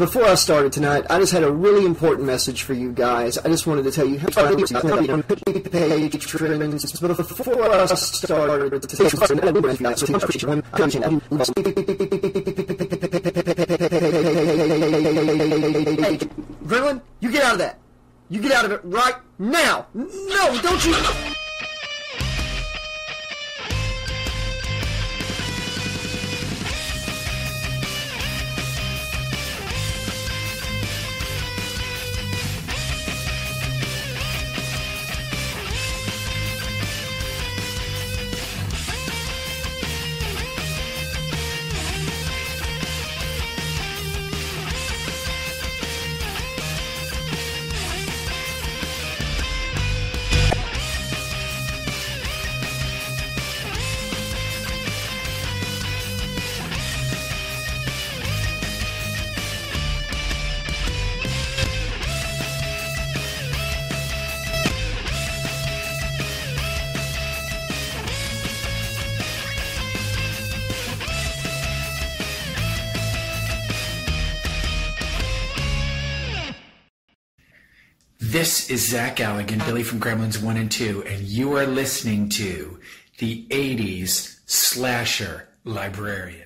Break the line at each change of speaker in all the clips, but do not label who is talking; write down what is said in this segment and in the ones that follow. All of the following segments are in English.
Before I started tonight, I just had a really important message for you guys. I just wanted to tell you how before I started Gremlin, you get out of that. You get out of it right now. No, don't you...
This is Zach Galligan, Billy from Gremlins 1 and 2, and you are listening to the 80s Slasher Librarian.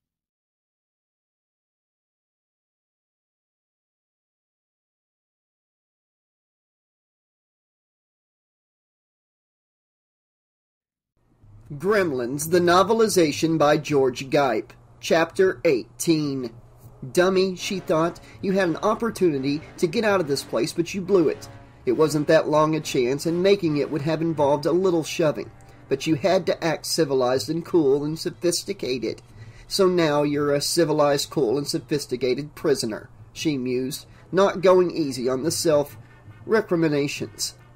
Gremlins The Novelization by George Gipe, Chapter 18. Dummy, she thought. You had an opportunity to get out of this place, but you blew it. It wasn't that long a chance, and making it would have involved a little shoving. But you had to act civilized and cool and sophisticated. So now you're a civilized, cool, and sophisticated prisoner, she mused, not going easy on the self-recriminations.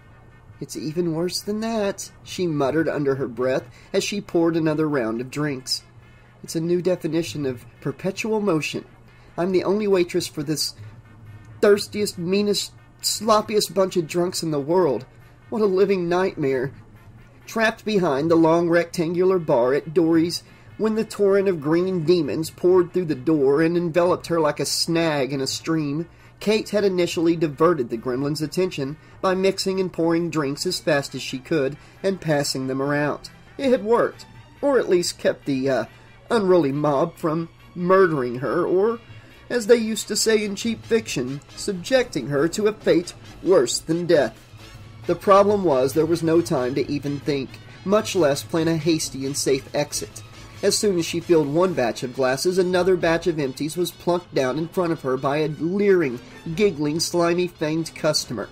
It's even worse than that, she muttered under her breath as she poured another round of drinks. It's a new definition of perpetual motion. I'm the only waitress for this thirstiest, meanest, sloppiest bunch of drunks in the world. What a living nightmare. Trapped behind the long rectangular bar at Dory's, when the torrent of green demons poured through the door and enveloped her like a snag in a stream, Kate had initially diverted the gremlin's attention by mixing and pouring drinks as fast as she could and passing them around. It had worked, or at least kept the unruly mob from murdering her, or, as they used to say in cheap fiction, subjecting her to a fate worse than death. The problem was there was no time to even think, much less plan a hasty and safe exit. As soon as she filled one batch of glasses, another batch of empties was plunked down in front of her by a leering, giggling, slimy-fanged customer.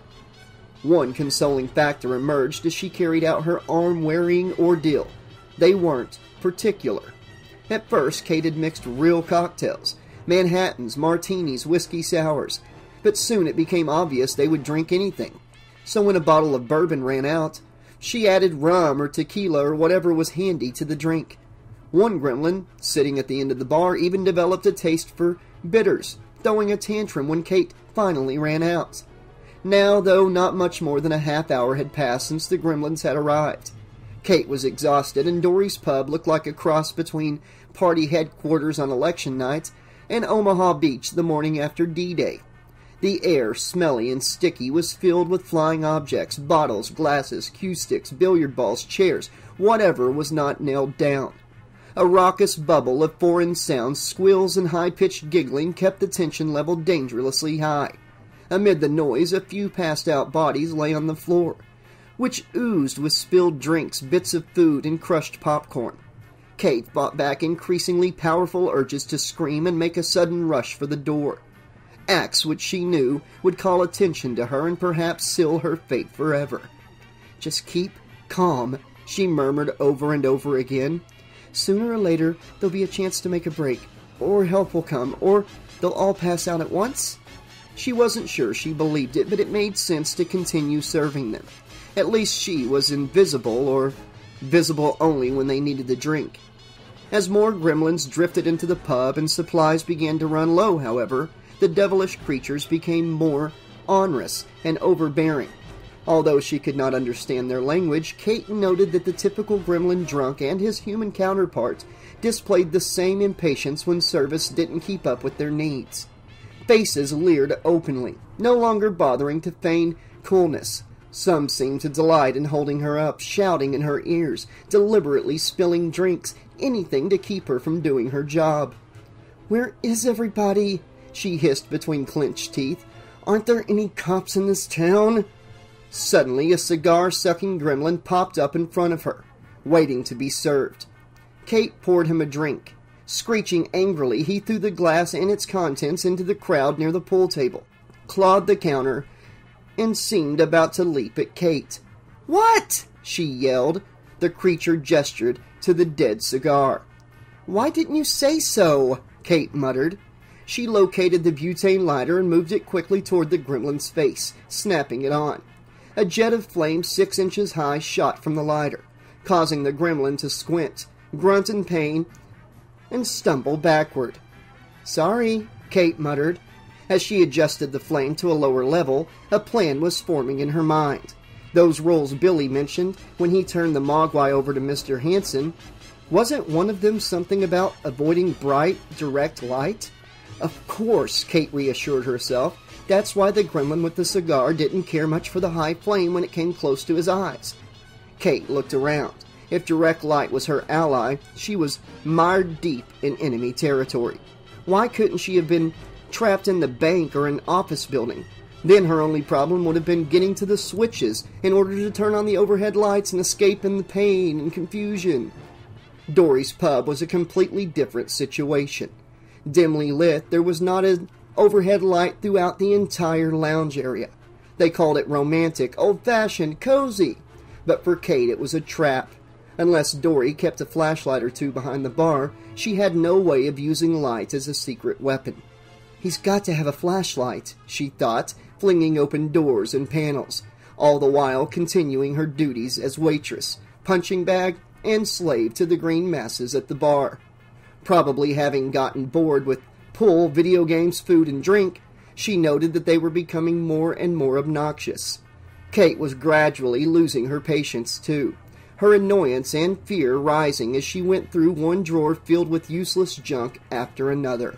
One consoling factor emerged as she carried out her arm-wearying ordeal. They weren't particular. At first, Kate had mixed real cocktails, Manhattans, martinis, whiskey sours, but soon it became obvious they would drink anything. So when a bottle of bourbon ran out, she added rum or tequila or whatever was handy to the drink. One gremlin, sitting at the end of the bar, even developed a taste for bitters, throwing a tantrum when Kate finally ran out. Now, though, not much more than a half hour had passed since the gremlins had arrived. Kate was exhausted, and Dory's pub looked like a cross between party headquarters on election night and Omaha Beach the morning after D-Day. The air, smelly and sticky, was filled with flying objects, bottles, glasses, cue sticks, billiard balls, chairs, whatever was not nailed down. A raucous bubble of foreign sounds, squeals, and high-pitched giggling kept the tension level dangerously high. Amid the noise, a few passed-out bodies lay on the floor, which oozed with spilled drinks, bits of food, and crushed popcorn. Kate fought back increasingly powerful urges to scream and make a sudden rush for the door. Acts which she knew would call attention to her and perhaps seal her fate forever. Just keep calm, she murmured over and over again. Sooner or later, there'll be a chance to make a break, or help will come, or they'll all pass out at once. She wasn't sure she believed it, but it made sense to continue serving them. At least she was invisible, or visible only when they needed the drink. As more gremlins drifted into the pub and supplies began to run low, however, the devilish creatures became more onerous and overbearing. Although she could not understand their language, Kate noted that the typical gremlin drunk and his human counterpart displayed the same impatience when service didn't keep up with their needs. Faces leered openly, no longer bothering to feign coolness. Some seemed to delight in holding her up, shouting in her ears, deliberately spilling drinks, anything to keep her from doing her job. "Where is everybody?" she hissed between clenched teeth. "Aren't there any cops in this town?" Suddenly, a cigar-sucking gremlin popped up in front of her, waiting to be served. Kate poured him a drink. Screeching angrily, he threw the glass and its contents into the crowd near the pool table, clawed the counter, and seemed about to leap at Kate. "What?" she yelled. The creature gestured to the dead cigar. "Why didn't you say so?" Kate muttered. She located the butane lighter and moved it quickly toward the gremlin's face, snapping it on. A jet of flame 6 inches high shot from the lighter, causing the gremlin to squint, grunt in pain, and stumble backward. "Sorry," Kate muttered. As she adjusted the flame to a lower level, a plan was forming in her mind. Those rolls Billy mentioned when he turned the Mogwai over to Mr. Hanson, wasn't one of them something about avoiding bright, direct light? Of course, Kate reassured herself. That's why the gremlin with the cigar didn't care much for the high flame when it came close to his eyes. Kate looked around. If direct light was her ally, she was mired deep in enemy territory. Why couldn't she have been trapped in the bank or an office building? Then her only problem would have been getting to the switches in order to turn on the overhead lights and escape in the pain and confusion. Dory's pub was a completely different situation. Dimly lit, there was not an overhead light throughout the entire lounge area. They called it romantic, old-fashioned, cozy. But for Kate it was a trap. Unless Dory kept a flashlight or two behind the bar, she had no way of using light as a secret weapon. "He's got to have a flashlight," she thought, flinging open doors and panels, all the while continuing her duties as waitress, punching bag, and slave to the green masses at the bar. Probably having gotten bored with pool, video games, food, and drink, she noted that they were becoming more and more obnoxious. Kate was gradually losing her patience, too, her annoyance and fear rising as she went through one drawer filled with useless junk after another.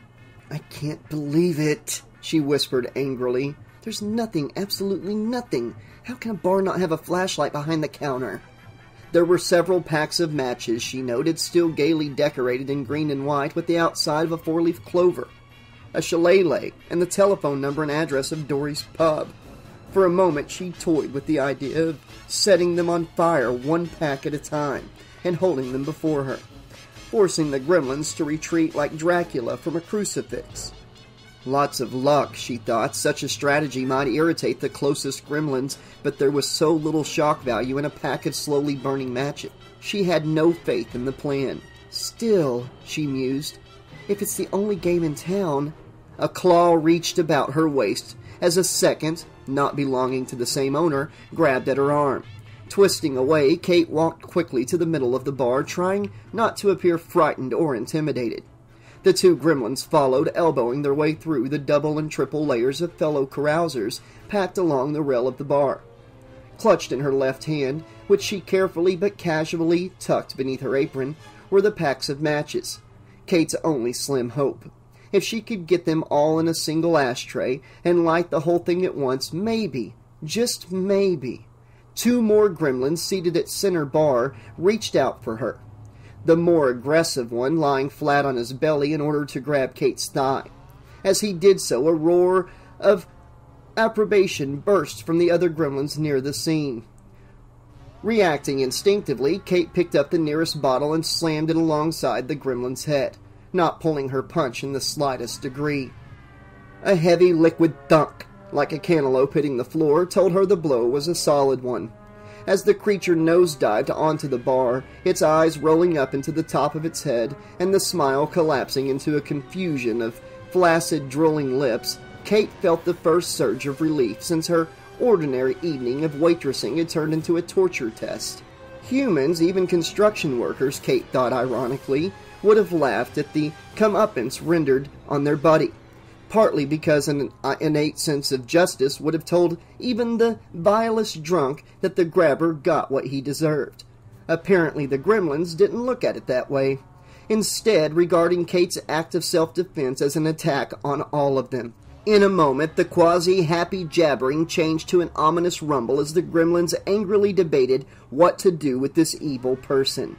"I can't believe it," she whispered angrily. "There's nothing, absolutely nothing. How can a bar not have a flashlight behind the counter?" There were several packs of matches, she noted, still gaily decorated in green and white with the outside of a 4-leaf clover, a shillelagh, and the telephone number and address of Dory's pub. For a moment she toyed with the idea of setting them on fire one pack at a time and holding them before her, forcing the gremlins to retreat like Dracula from a crucifix. Lots of luck, she thought. Such a strategy might irritate the closest gremlins, but there was so little shock value in a pack of slowly burning matches. She had no faith in the plan. Still, she mused, if it's the only game in town... A claw reached about her waist as a second, not belonging to the same owner, grabbed at her arm. Twisting away, Kate walked quickly to the middle of the bar, trying not to appear frightened or intimidated. The two gremlins followed, elbowing their way through the double and triple layers of fellow carousers packed along the rail of the bar. Clutched in her left hand, which she carefully but casually tucked beneath her apron, were the packs of matches. Kate's only slim hope. If she could get them all in a single ashtray and light the whole thing at once, maybe, just maybe, 2 more gremlins seated at center bar reached out for her. The more aggressive one lying flat on his belly in order to grab Kate's thigh. As he did so, a roar of approbation burst from the other gremlins near the scene. Reacting instinctively, Kate picked up the nearest bottle and slammed it alongside the gremlin's head, not pulling her punch in the slightest degree. A heavy liquid thunk, like a cantaloupe hitting the floor, told her the blow was a solid one. As the creature nosedived onto the bar, its eyes rolling up into the top of its head, and the smile collapsing into a confusion of flaccid, drooling lips, Kate felt the first surge of relief since her ordinary evening of waitressing had turned into a torture test. Humans, even construction workers, Kate thought ironically, would have laughed at the comeuppance rendered on their buddy, partly because an innate sense of justice would have told even the vilest drunk that the grabber got what he deserved. Apparently the gremlins didn't look at it that way. instead regarding Kate's act of self-defense as an attack on all of them. In a moment, the quasi-happy jabbering changed to an ominous rumble as the gremlins angrily debated what to do with this evil person.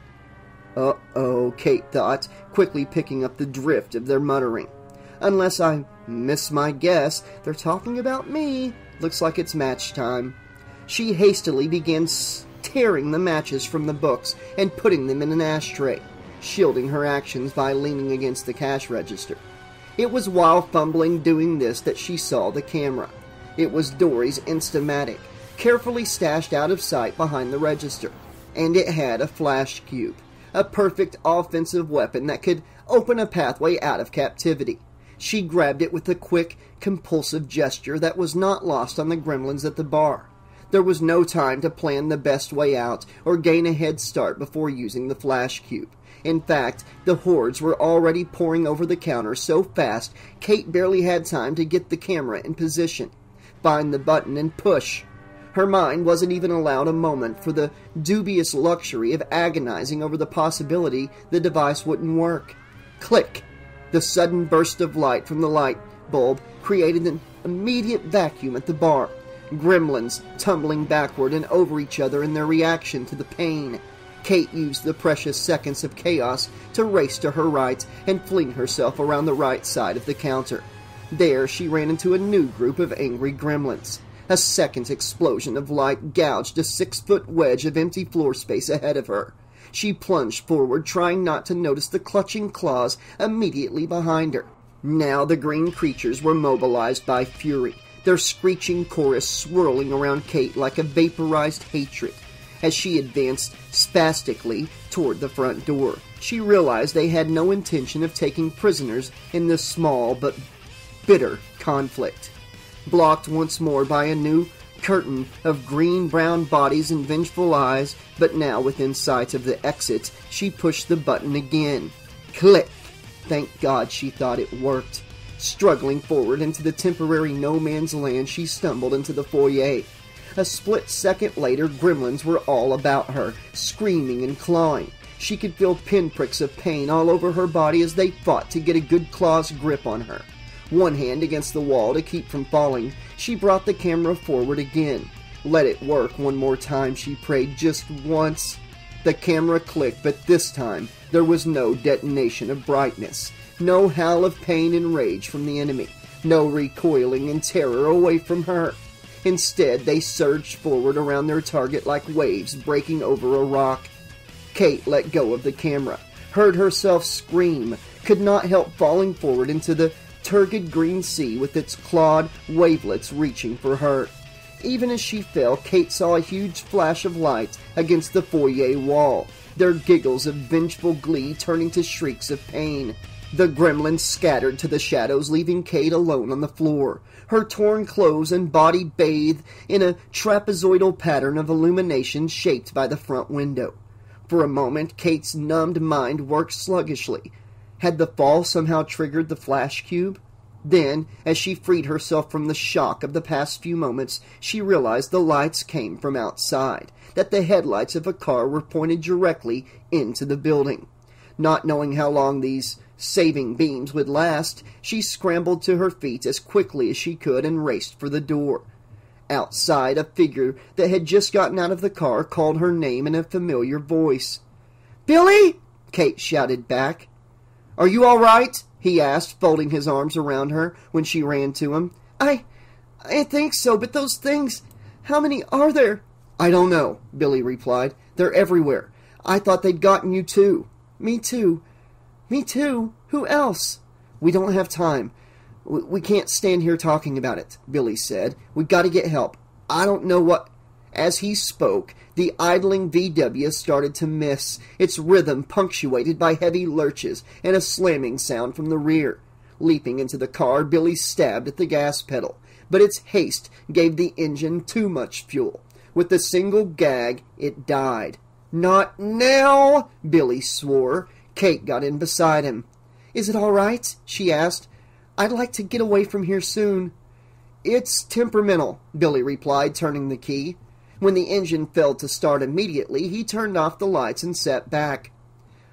Uh-oh, Kate thought, quickly picking up the drift of their muttering. Unless I miss my guess, they're talking about me. Looks like it's match time. She hastily began tearing the matches from the books and putting them in an ashtray, shielding her actions by leaning against the cash register. It was while fumbling doing this that she saw the camera. It was Dory's Instamatic, carefully stashed out of sight behind the register, and it had a flash cube, a perfect offensive weapon that could open a pathway out of captivity. She grabbed it with a quick, compulsive gesture that was not lost on the gremlins at the bar. There was no time to plan the best way out or gain a head start before using the flash cube. In fact, the hordes were already pouring over the counter so fast, Kate barely had time to get the camera in position, find the button, and push. Her mind wasn't even allowed a moment for the dubious luxury of agonizing over the possibility the device wouldn't work. Click! The sudden burst of light from the light bulb created an immediate vacuum at the bar. Gremlins tumbling backward and over each other in their reaction to the pain. Kate used the precious seconds of chaos to race to her right and fling herself around the right side of the counter. There she ran into a new group of angry gremlins. A second explosion of light gouged a 6-foot wedge of empty floor space ahead of her. She plunged forward, trying not to notice the clutching claws immediately behind her. Now the green creatures were mobilized by fury, their screeching chorus swirling around Kate like a vaporized hatred. As she advanced spastically toward the front door, she realized they had no intention of taking prisoners in this small but bitter conflict. Blocked once more by a new curtain of green-brown bodies and vengeful eyes, but now within sight of the exit, she pushed the button again. Click! Thank God, she thought it worked. Struggling forward into the temporary no-man's land, she stumbled into the foyer. A split second later, gremlins were all about her, screaming and clawing. She could feel pinpricks of pain all over her body as they fought to get a good claw's grip on her. One hand against the wall to keep from falling, she brought the camera forward again. Let it work one more time, she prayed, just once. The camera clicked, but this time there was no detonation of brightness, no howl of pain and rage from the enemy, no recoiling in terror away from her. Instead, they surged forward around their target like waves breaking over a rock. Kate let go of the camera, heard herself scream, could not help falling forward into the turgid green sea with its clawed wavelets reaching for her. Even as she fell, Kate saw a huge flash of light against the foyer wall, their giggles of vengeful glee turning to shrieks of pain. The gremlins scattered to the shadows, leaving Kate alone on the floor, her torn clothes and body bathed in a trapezoidal pattern of illumination shaped by the front window. For a moment, Kate's numbed mind worked sluggishly. Had the fall somehow triggered the flash cube? Then, as she freed herself from the shock of the past few moments, she realized the lights came from outside, that the headlights of a car were pointed directly into the building. Not knowing how long these saving beams would last, she scrambled to her feet as quickly as she could and raced for the door. Outside, a figure that had just gotten out of the car called her name in a familiar voice. "Billy!" Kate shouted back. "Are you all right?" he asked, folding his arms around her when she ran to him. I think so, but those things, how many are there?" "I don't know," Billy replied. "They're everywhere. I thought they'd gotten you too." "Me too. Me too. Who else?" "We don't have time. We can't stand here talking about it," Billy said. "We gotta get help. I don't know what—" As he spoke, the idling VW started to miss, its rhythm punctuated by heavy lurches and a slamming sound from the rear. Leaping into the car, Billy stabbed at the gas pedal, but its haste gave the engine too much fuel. With a single gag, it died. "Not now!" Billy swore. Kate got in beside him. "Is it all right?" she asked. "I'd like to get away from here soon." "It's temperamental," Billy replied, turning the key. When the engine failed to start immediately, he turned off the lights and sat back.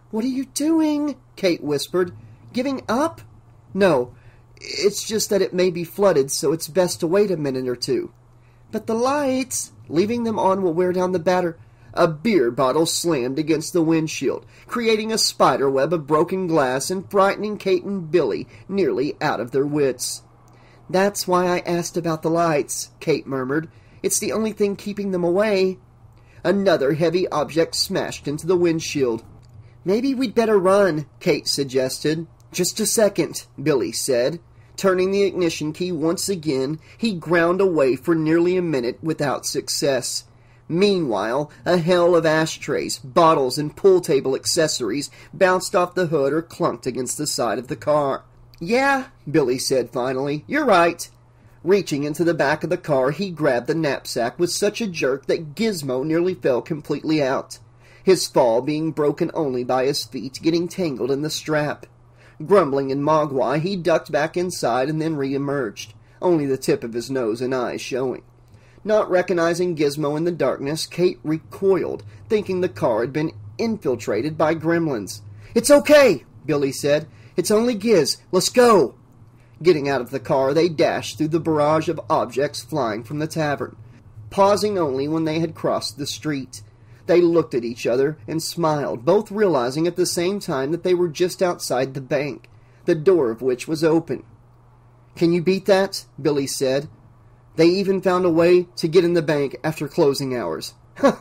"What are you doing?" Kate whispered. "Giving up?" "No, it's just that it may be flooded, so it's best to wait a minute or two." "But the lights!" "Leaving them on will wear down the batter—" A beer bottle slammed against the windshield, creating a spiderweb of broken glass and frightening Kate and Billy nearly out of their wits. "That's why I asked about the lights," Kate murmured. "It's the only thing keeping them away." Another heavy object smashed into the windshield. "Maybe we'd better run," Kate suggested. "Just a second," Billy said. Turning the ignition key once again, he ground away for nearly a minute without success. Meanwhile, a hail of ashtrays, bottles, and pool table accessories bounced off the hood or clunked against the side of the car. "Yeah," Billy said finally, "you're right." Reaching into the back of the car, he grabbed the knapsack with such a jerk that Gizmo nearly fell completely out, his fall being broken only by his feet getting tangled in the strap. Grumbling in Mogwai, he ducked back inside and then re-emerged, only the tip of his nose and eyes showing. Not recognizing Gizmo in the darkness, Kate recoiled, thinking the car had been infiltrated by gremlins. "It's okay," Billy said. "It's only Giz. Let's go." Getting out of the car, they dashed through the barrage of objects flying from the tavern, pausing only when they had crossed the street. They looked at each other and smiled, both realizing at the same time that they were just outside the bank, the door of which was open. "Can you beat that?" Billy said. "They even found a way to get in the bank after closing hours." "Huh.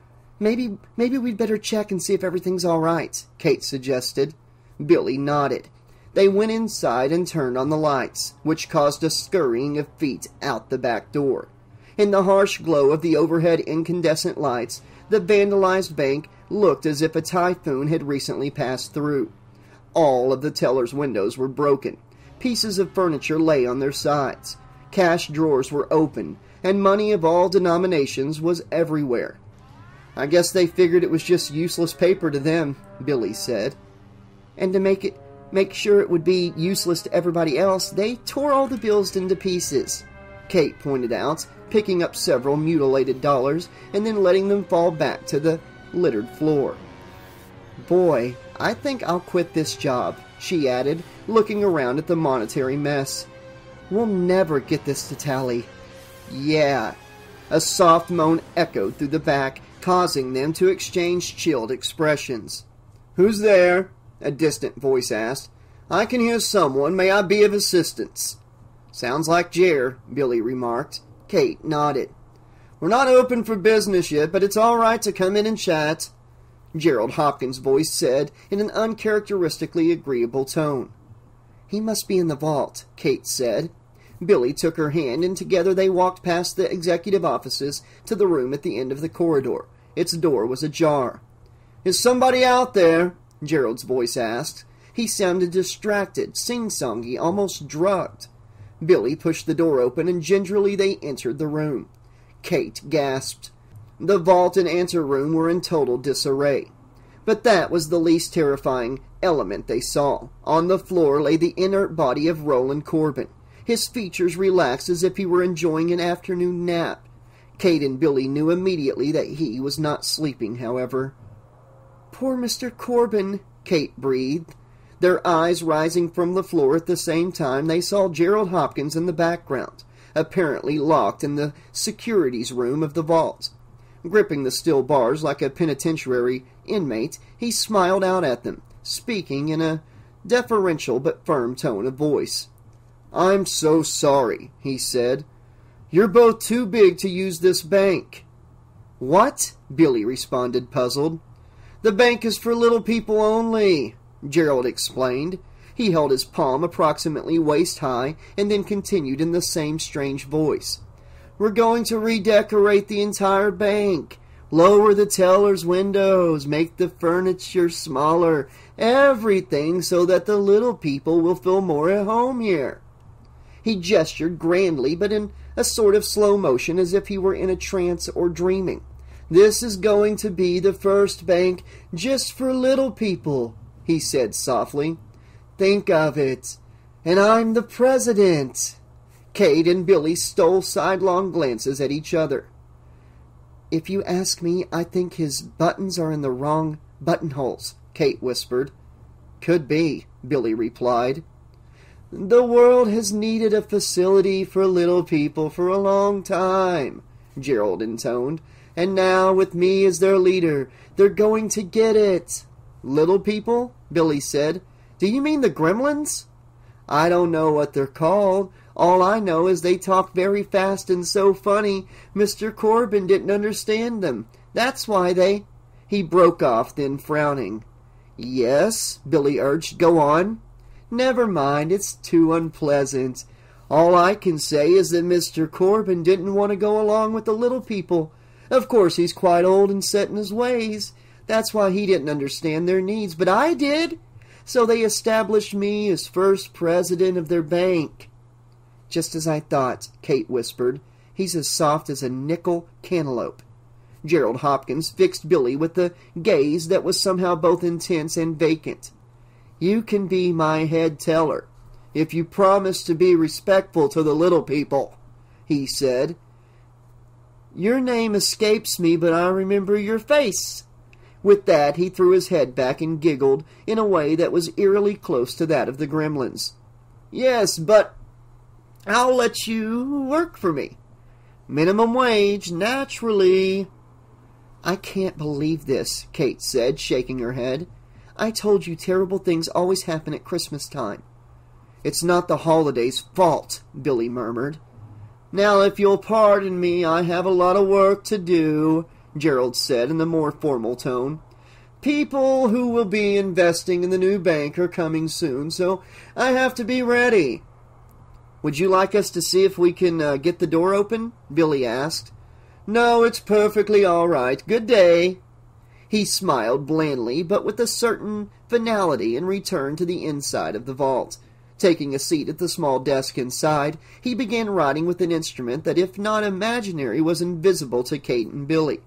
Maybe we'd better check and see if everything's all right," Kate suggested. Billy nodded. They went inside and turned on the lights, which caused a scurrying of feet out the back door. In the harsh glow of the overhead incandescent lights, the vandalized bank looked as if a typhoon had recently passed through. All of the teller's windows were broken. Pieces of furniture lay on their sides. Cash drawers were open, and money of all denominations was everywhere. "I guess they figured it was just useless paper to them," Billy said. "And to make sure it would be useless to everybody else, they tore all the bills into pieces," Kate pointed out, picking up several mutilated dollars and then letting them fall back to the littered floor. "Boy, I think I'll quit this job," she added, looking around at the monetary mess. "We'll never get this to tally." "Yeah." A soft moan echoed through the back, causing them to exchange chilled expressions. "Who's there?" a distant voice asked. "I can hear someone. May I be of assistance?" "Sounds like Jer," Billy remarked. Kate nodded. "We're not open for business yet, but it's all right to come in and chat," Gerald Hopkins' voice said in an uncharacteristically agreeable tone. "He must be in the vault," Kate said. Billy took her hand, and together they walked past the executive offices to the room at the end of the corridor. Its door was ajar. "Is somebody out there?" Gerald's voice asked. He sounded distracted, sing-songy, almost drugged. Billy pushed the door open, and gingerly they entered the room. Kate gasped. The vault and anteroom were in total disarray. But that was the least terrifying element they saw. On the floor lay the inert body of Roland Corbin, his features relaxed as if he were enjoying an afternoon nap. Kate and Billy knew immediately that he was not sleeping, however. "Poor Mr. Corbin," Kate breathed. Their eyes rising from the floor at the same time, they saw Gerald Hopkins in the background, apparently locked in the securities room of the vault. Gripping the steel bars like a penitentiary inmate, he smiled out at them, speaking in a deferential but firm tone of voice. "I'm so sorry," he said. "You're both too big to use this bank." "What?" Billy responded, puzzled. "The bank is for little people only," Gerald explained. He held his palm approximately waist-high and then continued in the same strange voice. "We're going to redecorate the entire bank. Lower the teller's windows, make the furniture smaller, everything so that the little people will feel more at home here." He gestured grandly, but in a sort of slow motion, as if he were in a trance or dreaming. "This is going to be the first bank just for little people," he said softly. "Think of it. And I'm the president." Kate and Billy stole sidelong glances at each other. "If you ask me, I think his buttons are in the wrong buttonholes," Kate whispered. Could be, Billy replied. The world has needed a facility for little people for a long time, Gerald intoned. And now, with me as their leader, they're going to get it. Little people? Billy said. Do you mean the Gremlins? I don't know what they're called. All I know is they talk very fast and so funny, Mr. Corbin didn't understand them. That's why they... He broke off, then frowning. Yes, Billy urged. Go on. Never mind, it's too unpleasant. All I can say is that Mr. Corbin didn't want to go along with the little people. Of course, he's quite old and set in his ways. That's why he didn't understand their needs, but I did. So they established me as first president of their bank. Just as I thought, Kate whispered. He's as soft as a nickel cantaloupe. Gerald Hopkins fixed Billy with a gaze that was somehow both intense and vacant. You can be my head teller, if you promise to be respectful to the little people, he said. Your name escapes me, but I remember your face. With that, he threw his head back and giggled in a way that was eerily close to that of the Gremlins. Yes, but I'll let you work for me. Minimum wage, naturally. I can't believe this, Kate said, shaking her head. I told you terrible things always happen at Christmas time. It's not the holiday's fault, Billy murmured. Now, if you'll pardon me, I have a lot of work to do, Gerald said in a more formal tone. People who will be investing in the new bank are coming soon, so I have to be ready. Would you like us to see if we can get the door open? Billy asked. No, it's perfectly all right. Good day. He smiled blandly, but with a certain finality, and returned to the inside of the vault. Taking a seat at the small desk inside, he began writing with an instrument that, if not imaginary, was invisible to Kate and Billy.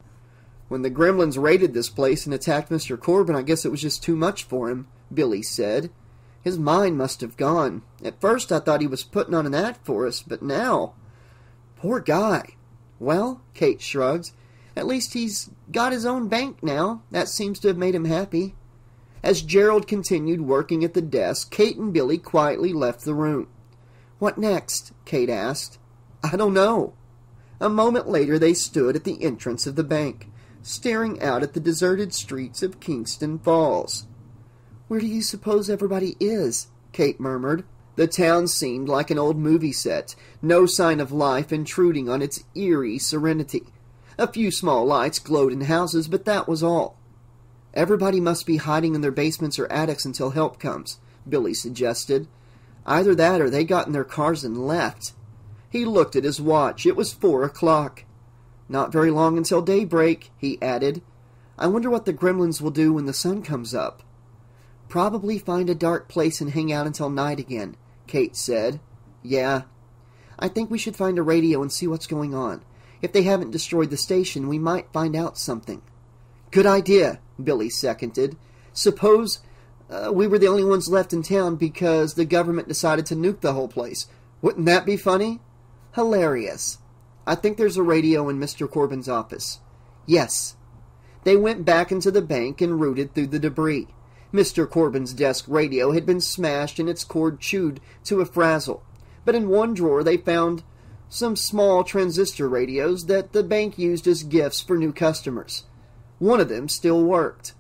When the Gremlins raided this place and attacked Mr. Corbin, I guess it was just too much for him, Billy said. His mind must have gone. At first I thought he was putting on an act for us, but now... Poor guy. Well, Kate shrugged. At least he's got his own bank now. That seems to have made him happy. As Gerald continued working at the desk, Kate and Billy quietly left the room. What next? Kate asked. I don't know. A moment later they stood at the entrance of the bank, staring out at the deserted streets of Kingston Falls. Where do you suppose everybody is? Kate murmured. The town seemed like an old movie set, no sign of life intruding on its eerie serenity. A few small lights glowed in houses, but that was all. Everybody must be hiding in their basements or attics until help comes, Billy suggested. Either that or they got in their cars and left. He looked at his watch. It was 4 o'clock. Not very long until daybreak, he added. I wonder what the Gremlins will do when the sun comes up. Probably find a dark place and hang out until night again, Kate said. Yeah. I think we should find a radio and see what's going on. If they haven't destroyed the station, we might find out something. Good idea, Billy seconded. Suppose we were the only ones left in town because the government decided to nuke the whole place. Wouldn't that be funny? Hilarious. I think there's a radio in Mr. Corbin's office. Yes. They went back into the bank and rooted through the debris. Mr. Corbin's desk radio had been smashed and its cord chewed to a frazzle. But in one drawer they found some small transistor radios that the bank used as gifts for new customers. One of them still worked.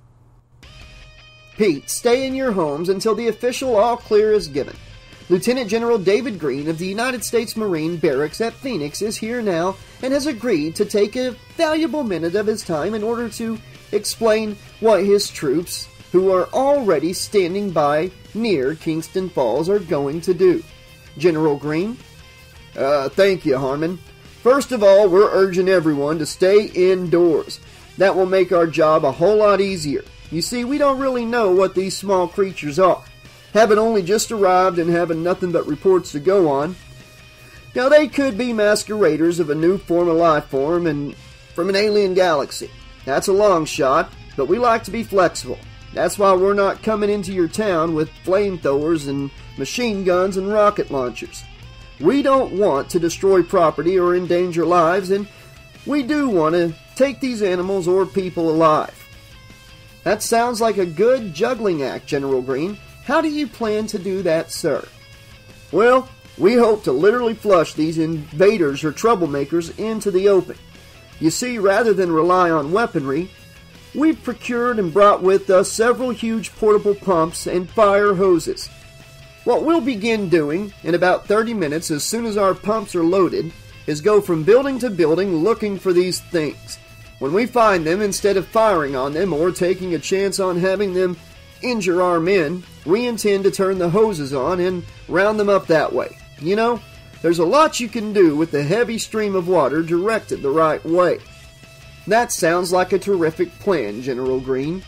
Pete, stay in your homes until the official all-clear is given. Lieutenant General David Green of the United States Marine Barracks at Phoenix is here now and has agreed to take a valuable minute of his time in order to explain what his troops, who are already standing by near Kingston Falls, are going to do. General Green? Thank you, Harmon. First of all, we're urging everyone to stay indoors. That will make our job a whole lot easier. You see, we don't really know what these small creatures are, having only just arrived and having nothing but reports to go on. Now, they could be masqueraders of a new form of life form and from an alien galaxy. That's a long shot, but we like to be flexible. That's why we're not coming into your town with flamethrowers and machine guns and rocket launchers. We don't want to destroy property or endanger lives, and we do want to take these animals or people alive. That sounds like a good juggling act, General Green. How do you plan to do that, sir? Well, we hope to literally flush these invaders or troublemakers into the open. You see, rather than rely on weaponry, we've procured and brought with us several huge portable pumps and fire hoses. What we'll begin doing in about 30 minutes as soon as our pumps are loaded is go from building to building looking for these things. When we find them, instead of firing on them or taking a chance on having them injure our men, we intend to turn the hoses on and round them up that way. You know, there's a lot you can do with the heavy stream of water directed the right way. That sounds like a terrific plan, General Green.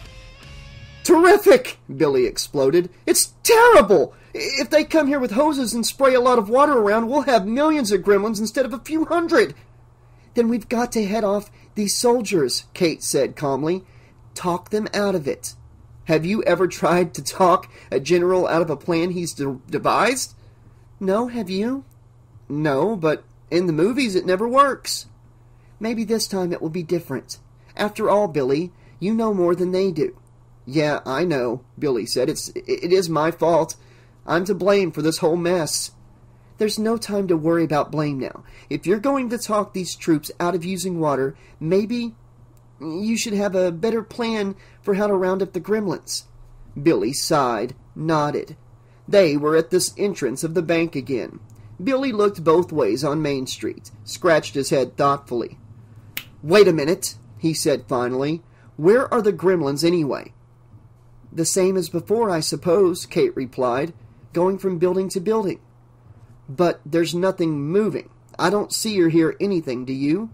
Terrific! Billy exploded. It's terrible! If they come here with hoses and spray a lot of water around, we'll have millions of gremlins instead of a few hundred. Then we've got to head off these soldiers, Kate said calmly. Talk them out of it. Have you ever tried to talk a general out of a plan he's devised? No, have you? No, but in the movies it never works. Maybe this time it will be different. After all, Billy, you know more than they do. Yeah, I know, Billy said. It is my fault. I'm to blame for this whole mess. There's no time to worry about blame now. If you're going to talk these troops out of using water, maybe you should have a better plan for how to round up the gremlins. Billy sighed, nodded. They were at this entrance of the bank again. Billy looked both ways on Main Street, scratched his head thoughtfully. Wait a minute, he said finally. Where are the gremlins anyway? The same as before, I suppose, Kate replied, going from building to building. But there's nothing moving. I don't see or hear anything, do you?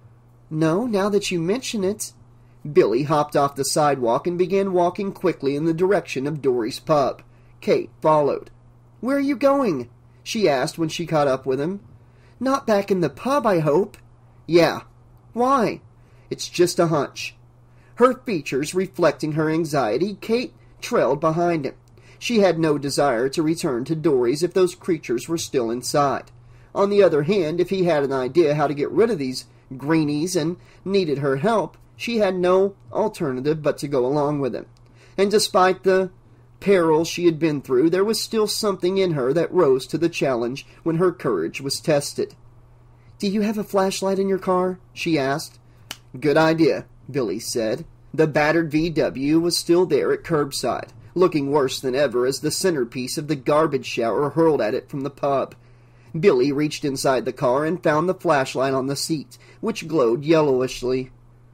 No, now that you mention it. Billy hopped off the sidewalk and began walking quickly in the direction of Dory's pub. Kate followed. Where are you going? She asked when she caught up with him. Not back in the pub, I hope. Yeah. Why? It's just a hunch. Her features reflecting her anxiety, Kate trailed behind him. She had no desire to return to Dory's if those creatures were still inside. On the other hand, if he had an idea how to get rid of these greenies and needed her help, she had no alternative but to go along with him. And despite the peril she had been through, there was still something in her that rose to the challenge when her courage was tested. Do you have a flashlight in your car? She asked. Good idea, Billy said. The battered VW was still there at curbside, looking worse than ever as the centerpiece of the garbage shower hurled at it from the pub. Billy reached inside the car and found the flashlight on the seat, which glowed yellowishly.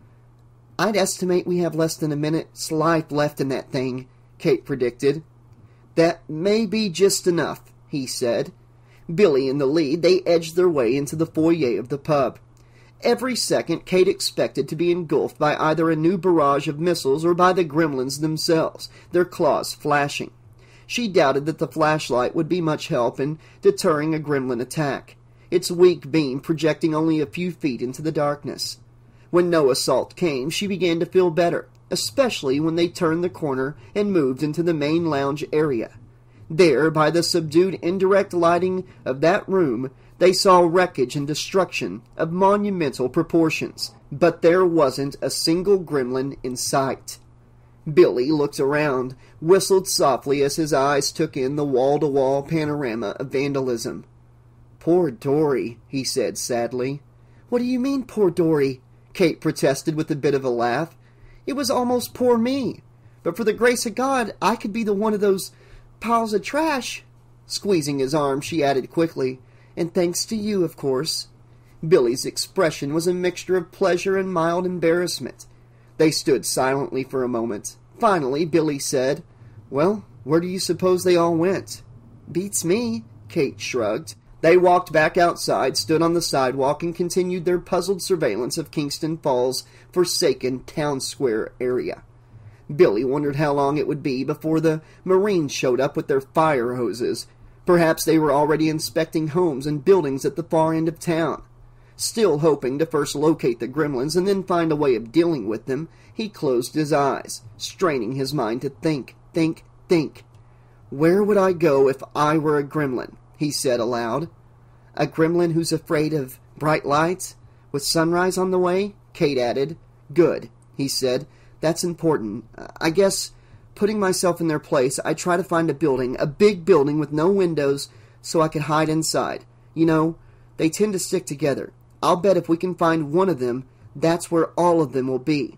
I'd estimate we have less than a minute's life left in that thing, Kate predicted. That may be just enough, he said. Billy in the lead, they edged their way into the foyer of the pub. Every second, Kate expected to be engulfed by either a new barrage of missiles or by the gremlins themselves, their claws flashing. She doubted that the flashlight would be much help in deterring a gremlin attack, its weak beam projecting only a few feet into the darkness. When no assault came, she began to feel better, especially when they turned the corner and moved into the main lounge area. There, by the subdued indirect lighting of that room, they saw wreckage and destruction of monumental proportions, but there wasn't a single gremlin in sight. Billy looked around, whistled softly as his eyes took in the wall-to-wall panorama of vandalism. Poor Dory, he said sadly. What do you mean, poor Dory? Kate protested with a bit of a laugh. It was almost poor me. But for the grace of God, I could be the one of those piles of trash. Squeezing his arm, she added quickly, and thanks to you, of course. Billy's expression was a mixture of pleasure and mild embarrassment. They stood silently for a moment. Finally, Billy said, Well, where do you suppose they all went? Beats me, Kate shrugged. They walked back outside, stood on the sidewalk, and continued their puzzled surveillance of Kingston Falls' forsaken town square area. Billy wondered how long it would be before the Marines showed up with their fire hoses. Perhaps they were already inspecting homes and buildings at the far end of town. Still hoping to first locate the gremlins and then find a way of dealing with them, he closed his eyes, straining his mind to think. Where would I go if I were a gremlin? He said aloud. A gremlin who's afraid of bright lights? With sunrise on the way? Kate added. Good, he said. That's important. I guess, putting myself in their place, I try to find a big building with no windows, so I could hide inside. You know, they tend to stick together. I'll bet if we can find one of them, that's where all of them will be.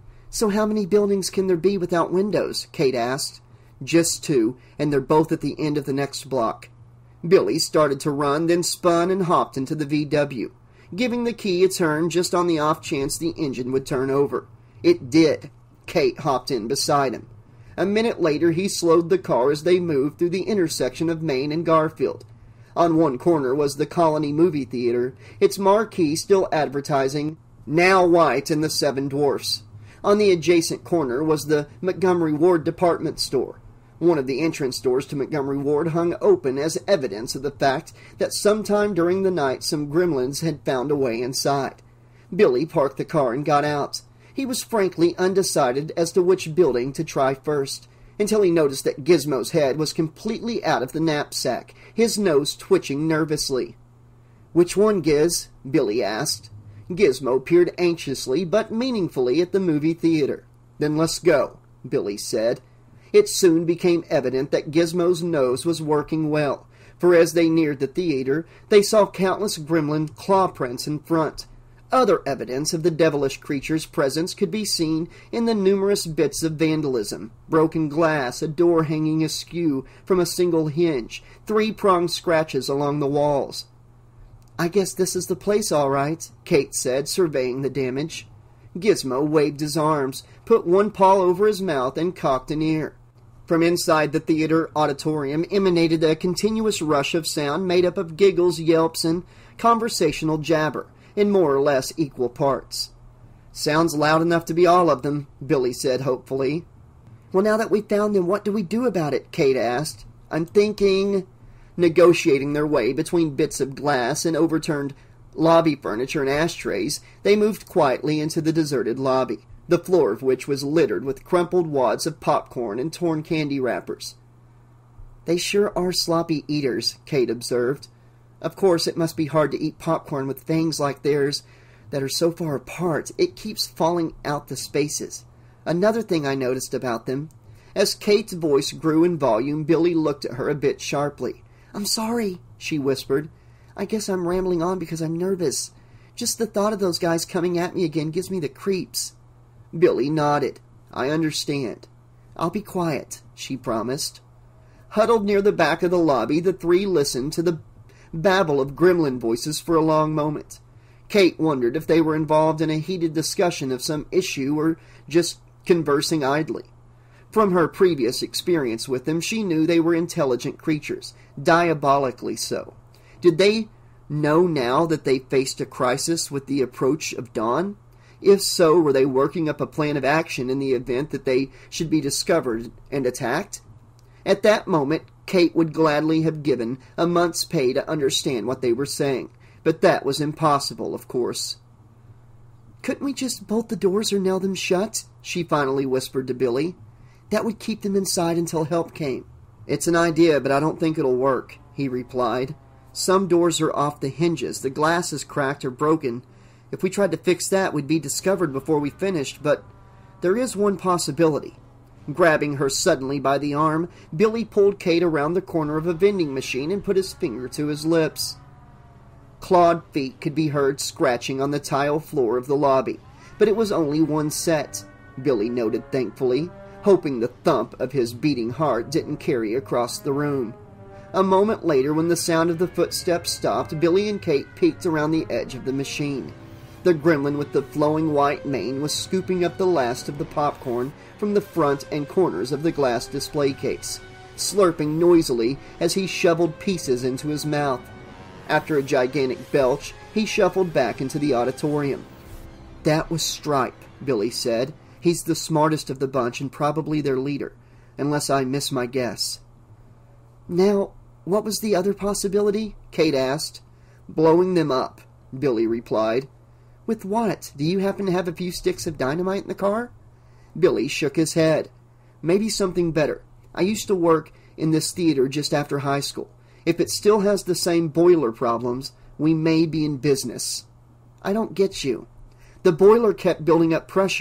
So how many buildings can there be without windows? Kate asked. Just 2, and they're both at the end of the next block. Billy started to run, then spun and hopped into the VW, giving the key a turn just on the off chance the engine would turn over. It did. Kate hopped in beside him. A minute later, he slowed the car as they moved through the intersection of Main and Garfield. On one corner was the Colony movie theater, its marquee still advertising, "Now White and the Seven Dwarfs." On the adjacent corner was the Montgomery Ward department store. One of the entrance doors to Montgomery Ward hung open as evidence of the fact that sometime during the night some gremlins had found a way inside. Billy parked the car and got out. He was frankly undecided as to which building to try first, until he noticed that Gizmo's head was completely out of the knapsack, his nose twitching nervously. "Which one, Giz?" Billy asked. Gizmo peered anxiously but meaningfully at the movie theater. "Then let's go," Billy said. It soon became evident that Gizmo's nose was working well, for as they neared the theater, they saw countless gremlin claw prints in front. Other evidence of the devilish creature's presence could be seen in the numerous bits of vandalism: broken glass, a door hanging askew from a single hinge, 3-pronged scratches along the walls. "I guess this is the place, all right," Kate said, surveying the damage. Gizmo waved his arms, put one paw over his mouth, and cocked an ear. From inside the theater auditorium emanated a continuous rush of sound made up of giggles, yelps, and conversational jabber, in more or less equal parts. "Sounds loud enough to be all of them," Billy said hopefully. "Well, now that we've found them, what do we do about it?" Kate asked. "I'm thinking..." Negotiating their way between bits of glass and overturned lobby furniture and ashtrays, they moved quietly into the deserted lobby, the floor of which was littered with crumpled wads of popcorn and torn candy wrappers. "They sure are sloppy eaters," Kate observed. "Of course, it must be hard to eat popcorn with fangs like theirs that are so far apart. It keeps falling out the spaces. Another thing I noticed about them..." As Kate's voice grew in volume, Billy looked at her a bit sharply. "I'm sorry," she whispered. "I guess I'm rambling on because I'm nervous. Just the thought of those guys coming at me again gives me the creeps." Billy nodded. "I understand." "I'll be quiet," she promised. Huddled near the back of the lobby, the three listened to the babble of gremlin voices for a long moment. Kate wondered if they were involved in a heated discussion of some issue or just conversing idly. From her previous experience with them, she knew they were intelligent creatures, diabolically so. Did they know now that they faced a crisis with the approach of dawn? If so, were they working up a plan of action in the event that they should be discovered and attacked? At that moment, Kate would gladly have given a month's pay to understand what they were saying, but that was impossible, of course. "Couldn't we just bolt the doors or nail them shut?" she finally whispered to Billy. "That would keep them inside until help came." "It's an idea, but I don't think it'll work," he replied. "Some doors are off the hinges, the glass is cracked or broken. If we tried to fix that, we'd be discovered before we finished, but there is one possibility." Grabbing her suddenly by the arm, Billy pulled Kate around the corner of a vending machine and put his finger to his lips. Clawed feet could be heard scratching on the tile floor of the lobby, but it was only one set, Billy noted thankfully, hoping the thump of his beating heart didn't carry across the room. A moment later, when the sound of the footsteps stopped, Billy and Kate peeked around the edge of the machine. The gremlin with the flowing white mane was scooping up the last of the popcorn from the front and corners of the glass display case, slurping noisily as he shoveled pieces into his mouth. After a gigantic belch, he shuffled back into the auditorium. "That was Stripe," Billy said. "He's the smartest of the bunch and probably their leader, unless I miss my guess." "Now, what was the other possibility?" Kate asked. "Blowing them up," Billy replied. "With what? Do you happen to have a few sticks of dynamite in the car?" Billy shook his head. "Maybe something better. I used to work in this theater just after high school. If it still has the same boiler problems, we may be in business." "I don't get you." "The boiler kept building up pressure,"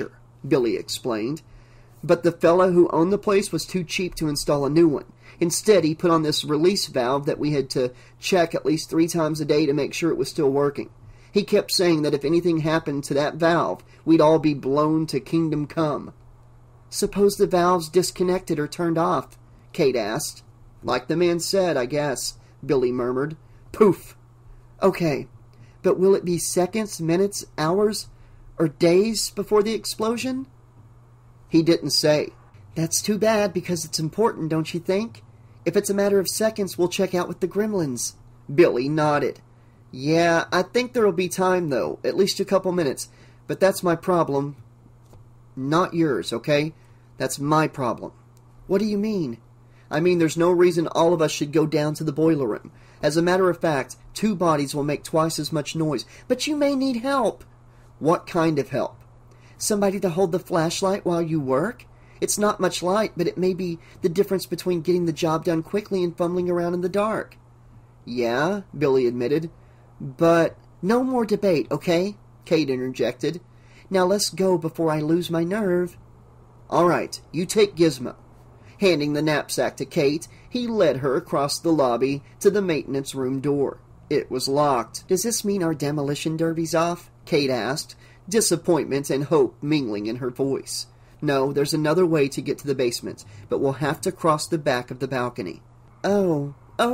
Billy explained. But the fella who owned the place was too cheap to install a new one. Instead, he put on this release valve that we had to check at least 3 times a day to make sure it was still working. He kept saying that if anything happened to that valve, we'd all be blown to kingdom come. Suppose the valve's disconnected or turned off? Kate asked. Like the man said, I guess, Billy murmured. Poof! Okay, but will it be seconds, minutes, hours, or days before the explosion? He didn't say. That's too bad because it's important, don't you think? If it's a matter of seconds, we'll check out with the Gremlins. Billy nodded. Yeah, I think there'll be time, though. At least a couple minutes. But that's my problem. Not yours, okay? That's my problem. What do you mean? I mean, there's no reason all of us should go down to the boiler room. As a matter of fact, 2 bodies will make twice as much noise. But you may need help. What kind of help? Somebody to hold the flashlight while you work? It's not much light, but it may be the difference between getting the job done quickly and fumbling around in the dark. Yeah, Billy admitted. But no more debate, okay? Kate interjected. Now let's go before I lose my nerve. All right, you take Gizmo. Handing the knapsack to Kate, he led her across the lobby to the maintenance room door. It was locked. Does this mean our demolition derby's off? Kate asked, disappointment and hope mingling in her voice. No, there's another way to get to the basement, but we'll have to cross the back of the balcony. Oh.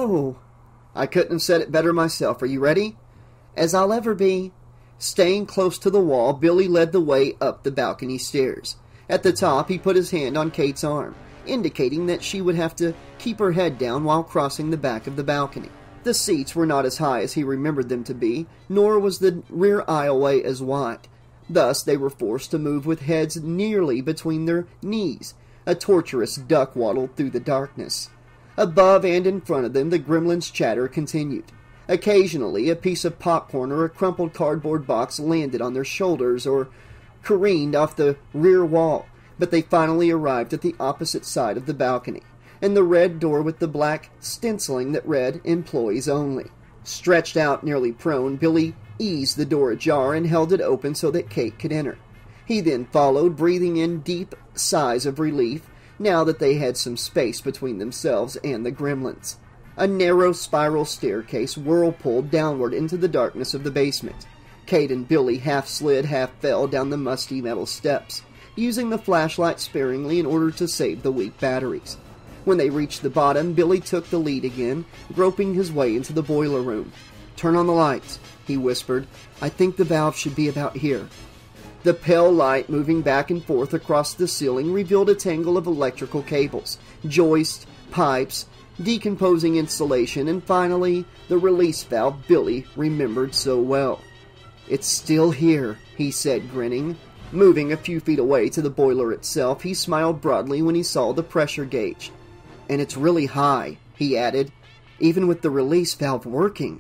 I couldn't have said it better myself. Are you ready? As I'll ever be. Staying close to the wall, Billy led the way up the balcony stairs. At the top, he put his hand on Kate's arm, indicating that she would have to keep her head down while crossing the back of the balcony. The seats were not as high as he remembered them to be, nor was the rear aisleway as wide. Thus, they were forced to move with heads nearly between their knees. A tortuous duck waddled through the darkness. Above and in front of them, the Gremlins' chatter continued. Occasionally, a piece of popcorn or a crumpled cardboard box landed on their shoulders or careened off the rear wall, but they finally arrived at the opposite side of the balcony, and the red door with the black stenciling that read, Employees Only. Stretched out nearly prone, Billy eased the door ajar and held it open so that Kate could enter. He then followed, breathing in deep sighs of relief now that they had some space between themselves and the Gremlins. A narrow spiral staircase whirlpooled downward into the darkness of the basement. Kate and Billy half slid, half fell down the musty metal steps, using the flashlight sparingly in order to save the weak batteries. When they reached the bottom, Billy took the lead again, groping his way into the boiler room. Turn on the lights, he whispered. I think the valve should be about here. The pale light moving back and forth across the ceiling revealed a tangle of electrical cables, joists, pipes, decomposing insulation, and finally, the release valve Billy remembered so well. It's still here, he said, grinning. Moving a few feet away to the boiler itself, he smiled broadly when he saw the pressure gauge. And it's really high, he added, even with the release valve working.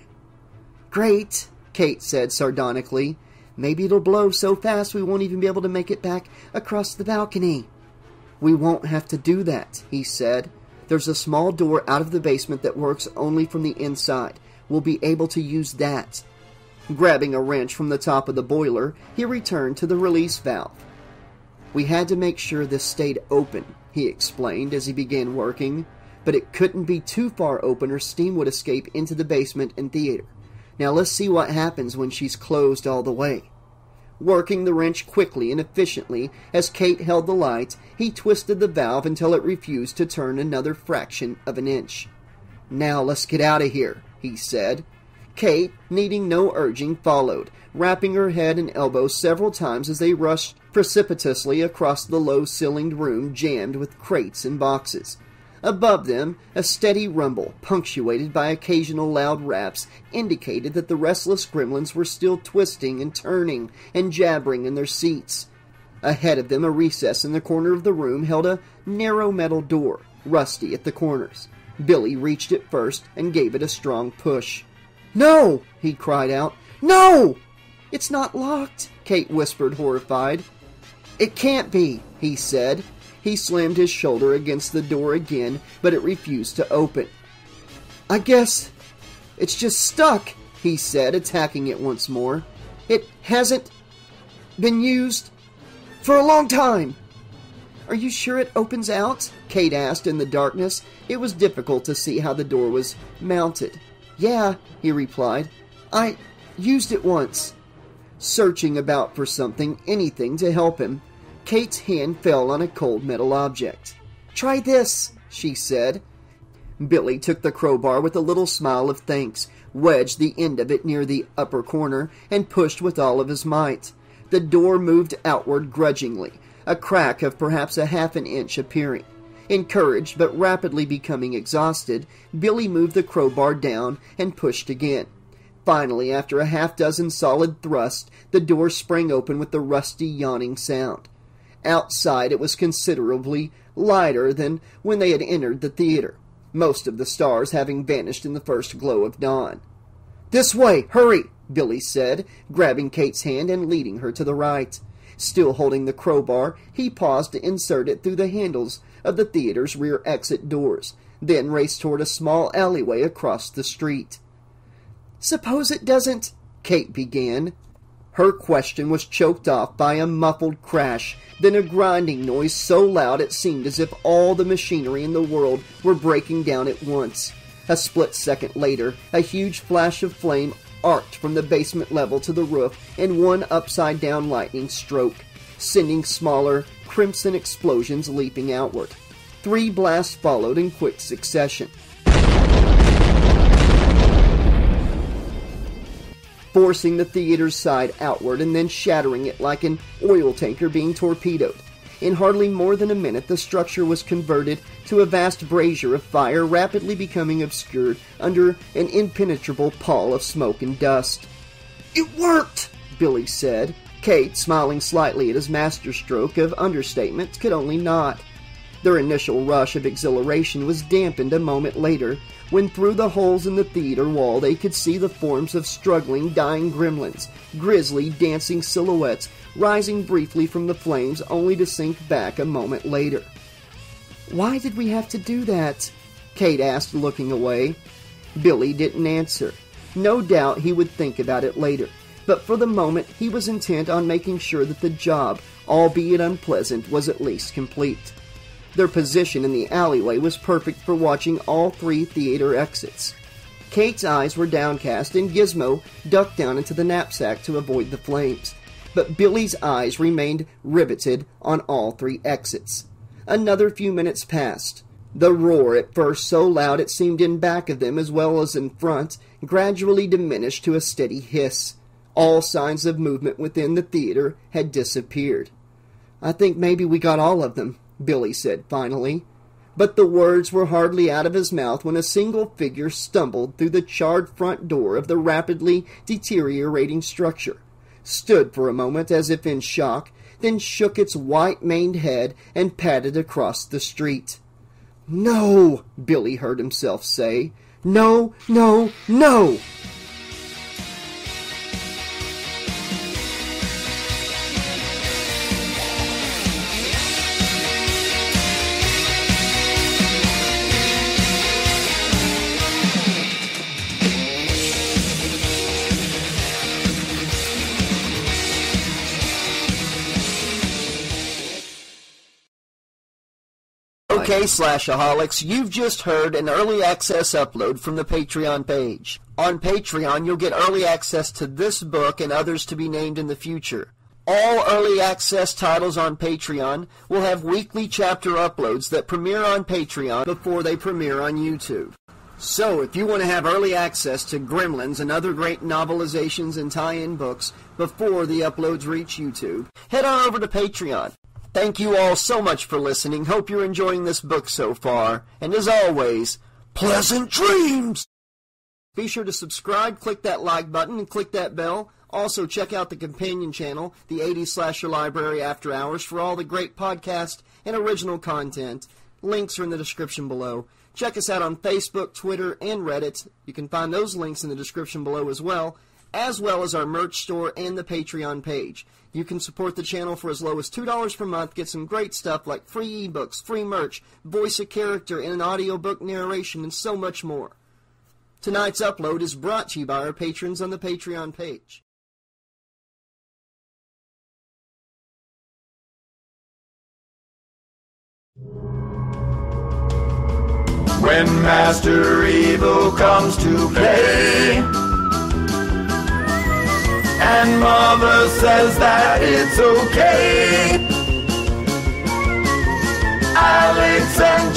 Great, Kate said sardonically. Maybe it'll blow so fast we won't even be able to make it back across the balcony. We won't have to do that, he said. There's a small door out of the basement that works only from the inside. We'll be able to use that. Grabbing a wrench from the top of the boiler, he returned to the release valve. We had to make sure this stayed open, he explained as he began working, but it couldn't be too far open or steam would escape into the basement and theater. Now let's see what happens when she's closed all the way. Working the wrench quickly and efficiently as Kate held the light, he twisted the valve until it refused to turn another fraction of an inch. Now let's get out of here, he said. Kate, needing no urging, followed, rapping her head and elbows several times as they rushed precipitously across the low-ceilinged room jammed with crates and boxes. Above them, a steady rumble, punctuated by occasional loud raps, indicated that the restless Gremlins were still twisting and turning and jabbering in their seats. Ahead of them, a recess in the corner of the room held a narrow metal door, rusty at the corners. Billy reached it first and gave it a strong push. "No!" he cried out. "No! It's not locked," Kate whispered, horrified. "It can't be," he said. He slammed his shoulder against the door again, but it refused to open. "I guess it's just stuck," he said, attacking it once more. "It hasn't been used For a long time. Are you sure it opens out? Kate asked in the darkness. It was difficult to see how the door was mounted. Yeah, he replied. I used it once. Searching about for something, anything to help him, Kate's hand fell on a cold metal object. Try this, she said. Billy took the crowbar with a little smile of thanks, wedged the end of it near the upper corner, and pushed with all of his might. The door moved outward grudgingly, a crack of perhaps a half an inch appearing. Encouraged, but rapidly becoming exhausted, Billy moved the crowbar down and pushed again. Finally, after a half-dozen solid thrusts, the door sprang open with a rusty, yawning sound. Outside it was considerably lighter than when they had entered the theater, most of the stars having vanished in the first glow of dawn. "This way! Hurry!" Billy said, grabbing Kate's hand and leading her to the right. Still holding the crowbar, he paused to insert it through the handles of the theater's rear exit doors, then raced toward a small alleyway across the street. "Suppose it doesn't—" Kate began. Her question was choked off by a muffled crash, then a grinding noise so loud it seemed as if all the machinery in the world were breaking down at once. A split second later, a huge flash of flame arced from the basement level to the roof in one upside-down lightning stroke, sending smaller, crimson explosions leaping outward. 3 blasts followed in quick succession, forcing the theater's side outward and then shattering it like an oil tanker being torpedoed. In hardly more than a minute, the structure was converted to a vast brazier of fire, rapidly becoming obscured under an impenetrable pall of smoke and dust. "It worked!" Billy said. Kate, smiling slightly at his masterstroke of understatement, could only nod. Their initial rush of exhilaration was dampened a moment later, when through the holes in the theater wall they could see the forms of struggling, dying gremlins, grisly, dancing silhouettes, rising briefly from the flames only to sink back a moment later. "Why did we have to do that?" Kate asked, looking away. Billy didn't answer. No doubt he would think about it later, but for the moment he was intent on making sure that the job, albeit unpleasant, was at least complete. Their position in the alleyway was perfect for watching all 3 theater exits. Kate's eyes were downcast, and Gizmo ducked down into the knapsack to avoid the flames. But Billy's eyes remained riveted on all 3 exits. Another few minutes passed. The roar, at first so loud it seemed in back of them as well as in front, gradually diminished to a steady hiss. All signs of movement within the theater had disappeared. "I think maybe we got all of them," Billy said finally. But the words were hardly out of his mouth when a single figure stumbled through the charred front door of the rapidly deteriorating structure, stood for a moment as if in shock, then shook its white-maned head and padded across the street. "No!" Billy heard himself say. "No, no, no!" Okay, Slashaholics, you've just heard an early access upload from the Patreon page. On Patreon, you'll get early access to this book and others to be named in the future. All early access titles on Patreon will have weekly chapter uploads that premiere on Patreon before they premiere on YouTube. So, if you want to have early access to Gremlins and other great novelizations and tie-in books before the uploads reach YouTube, head on over to Patreon. Thank you all so much for listening. Hope you're enjoying this book so far. And as always, pleasant dreams! Be sure to subscribe, click that like button, and click that bell. Also, check out the companion channel, the 80s Slasher Library After Hours, for all the great podcast and original content. Links are in the description below. Check us out on Facebook, Twitter, and Reddit. You can find those links in the description below as well as our merch store and the Patreon page. You can support the channel for as low as $2 per month, get some great stuff like free ebooks, free merch, voice a character in an audiobook narration, and so much more. Tonight's upload is brought to you by our patrons on the Patreon page.
When Master Evil comes to play, and Mother says that it's okay, Alex and